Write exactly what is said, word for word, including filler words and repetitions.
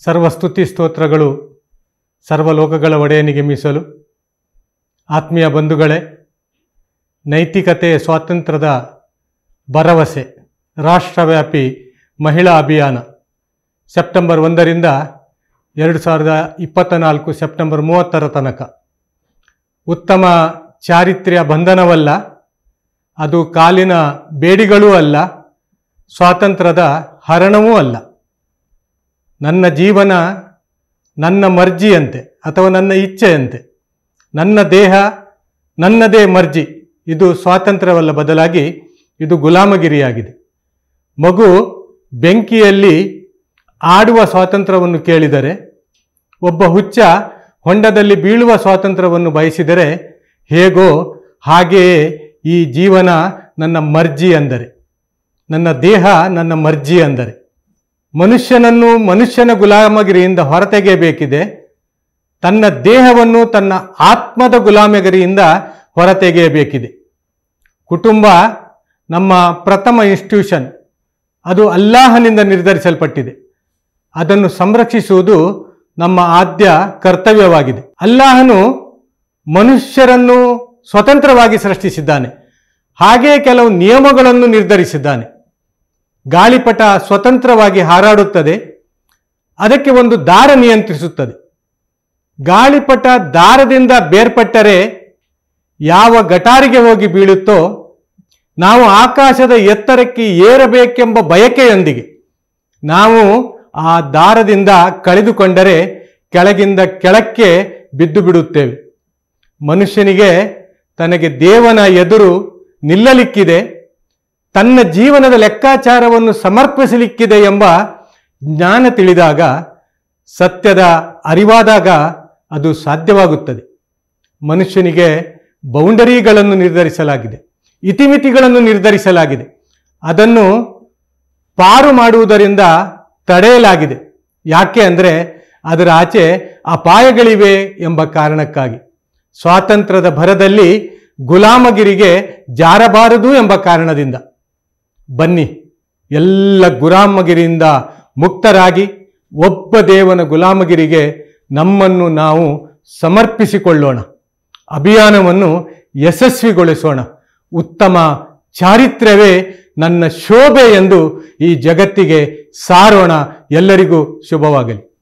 ಸರ್ವಸ್ತುತಿ ಸ್ತೋತ್ರಗಳು ಸರ್ವಲೋಕಗಳ ಒಡೆಯನಿಗೆ ಮೀಸಲು. ಆತ್ಮೀಯ ಬಂಧುಗಳೇ, ನೈತಿಕತೆ ಸ್ವಾತಂತ್ರ್ಯದ ಭರವಸೆ ರಾಷ್ಟ್ರವ್ಯಾಪಿ ಮಹಿಳಾ ಅಭಿಯಾನ ಸೆಪ್ಟೆಂಬರ್ ಒಂದರಿಂದ ಎರಡು ಸಾವಿರದ ಇಪ್ಪತ್ತ ನಾಲ್ಕು ಸೆಪ್ಟೆಂಬರ್ ಮೂವತ್ತರ ತನಕ. ಉತ್ತಮ ಚಾರಿತ್ರ್ಯ ಬಂಧನವಲ್ಲ, ಅದು ಕಾಲಿನ ಬೇಡಿಗಳೂ ಅಲ್ಲ, ಸ್ವಾತಂತ್ರ್ಯದ ಹರಣವೂ ಅಲ್ಲ. ನನ್ನ ಜೀವನ ನನ್ನ ಮರ್ಜಿಯಂತೆ ಅಥವಾ ನನ್ನ ಇಚ್ಛೆಯಂತೆ, ನನ್ನ ದೇಹ ನನ್ನದೇ ಮರ್ಜಿ, ಇದು ಸ್ವಾತಂತ್ರ್ಯವಲ್ಲ, ಬದಲಾಗಿ ಇದು ಗುಲಾಮಗಿರಿಯಾಗಿದೆ. ಮಗು ಬೆಂಕಿಯಲ್ಲಿ ಆಡುವ ಸ್ವಾತಂತ್ರ್ಯವನ್ನು ಕೇಳಿದರೆ, ಒಬ್ಬ ಹುಚ್ಚ ಹೊಂಡದಲ್ಲಿ ಬೀಳುವ ಸ್ವಾತಂತ್ರ್ಯವನ್ನು ಬಯಸಿದರೆ ಹೇಗೋ ಹಾಗೆಯೇ ಈ ಜೀವನ ನನ್ನ ಮರ್ಜಿ ಅಂದರೆ, ನನ್ನ ದೇಹ ನನ್ನ ಮರ್ಜಿ ಅಂದರೆ. ಮನುಷ್ಯನನ್ನು ಮನುಷ್ಯನ ಗುಲಾಮಗಿರಿಯಿಂದ ಹೊರತೆಗೆಯಬೇಕಿದೆ, ತನ್ನ ದೇಹವನ್ನು ತನ್ನ ಆತ್ಮದ ಗುಲಾಮಗಿರಿಯಿಂದ ಹೊರತೆಗೆಯಬೇಕಿದೆ. ಕುಟುಂಬ ನಮ್ಮ ಪ್ರಥಮ ಇನ್ಸ್ಟಿಟ್ಯೂಷನ್, ಅದು ಅಲ್ಲಾಹನಿಂದ ನಿರ್ಧರಿಸಲ್ಪಟ್ಟಿದೆ. ಅದನ್ನು ಸಂರಕ್ಷಿಸುವುದು ನಮ್ಮ ಆದ್ಯ ಕರ್ತವ್ಯವಾಗಿದೆ. ಅಲ್ಲಾಹನು ಮನುಷ್ಯರನ್ನು ಸ್ವತಂತ್ರವಾಗಿ ಸೃಷ್ಟಿಸಿದ್ದಾನೆ, ಹಾಗೆಯೇ ಕೆಲವು ನಿಯಮಗಳನ್ನು ನಿರ್ಧರಿಸಿದ್ದಾನೆ. ಗಾಳಿಪಟ ಸ್ವತಂತ್ರವಾಗಿ ಹಾರಾಡುತ್ತದೆ, ಅದಕ್ಕೆ ಒಂದು ದಾರ ನಿಯಂತ್ರಿಸುತ್ತದೆ. ಗಾಳಿಪಟ ದಾರದಿಂದ ಬೇರ್ಪಟ್ಟರೆ ಯಾವ ಗಟಾರಿಗೆ ಹೋಗಿ ಬೀಳುತ್ತೋ, ನಾವು ಆಕಾಶದ ಎತ್ತರಕ್ಕೆ ಏರಬೇಕೆಂಬ ಬಯಕೆಯೊಂದಿಗೆ ನಾವು ಆ ದಾರದಿಂದ ಕಳೆದುಕೊಂಡರೆ ಕೆಳಗಿಂದ ಕೆಳಕ್ಕೆ ಬಿದ್ದು ಬಿಡುತ್ತೇವೆ. ಮನುಷ್ಯನಿಗೆ ತನಗೆ ದೇವನ ಎದುರು ನಿಲ್ಲಲಿಕ್ಕಿದೆ, ತನ್ನ ಜೀವನದ ಲೆಕ್ಕಾಚಾರವನ್ನು ಸಮರ್ಪಿಸಲಿಕ್ಕಿದೆ ಎಂಬ ಜ್ಞಾನ ತಿಳಿದಾಗ, ಸತ್ಯದ ಅರಿವಾದಾಗ ಅದು ಸಾಧ್ಯವಾಗುತ್ತದೆ. ಮನುಷ್ಯನಿಗೆ ಬೌಂಡರಿಗಳನ್ನು ನಿರ್ಧರಿಸಲಾಗಿದೆ, ಇತಿಮಿತಿಗಳನ್ನು ನಿರ್ಧರಿಸಲಾಗಿದೆ. ಅದನ್ನು ಪಾರು ಮಾಡುವುದರಿಂದ ತಡೆಯಲಾಗಿದೆ. ಯಾಕೆ ಅಂದರೆ ಅದರ ಆಚೆ ಅಪಾಯಗಳಿವೆ ಎಂಬ ಕಾರಣಕ್ಕಾಗಿ. ಸ್ವಾತಂತ್ರ್ಯದ ಭರದಲ್ಲಿ ಗುಲಾಮಗಿರಿಗೆ ಜಾರಬಾರದು ಎಂಬ ಕಾರಣದಿಂದ. ಬನ್ನಿ, ಎಲ್ಲ ಗುಲಾಮಗಿರಿಯಿಂದ ಮುಕ್ತರಾಗಿ ಒಬ್ಬ ದೇವನ ಗುಲಾಮಗಿರಿಗೆ ನಮ್ಮನ್ನು ನಾವು ಸಮರ್ಪಿಸಿಕೊಳ್ಳೋಣ. ಅಭಿಯಾನವನ್ನು ಯಶಸ್ವಿಗೊಳಿಸೋಣ. ಉತ್ತಮ ಚಾರಿತ್ರ್ಯವೇ ನನ್ನ ಶೋಭೆ ಎಂದು ಈ ಜಗತ್ತಿಗೆ ಸಾರೋಣ. ಎಲ್ಲರಿಗೂ ಶುಭವಾಗಲಿ.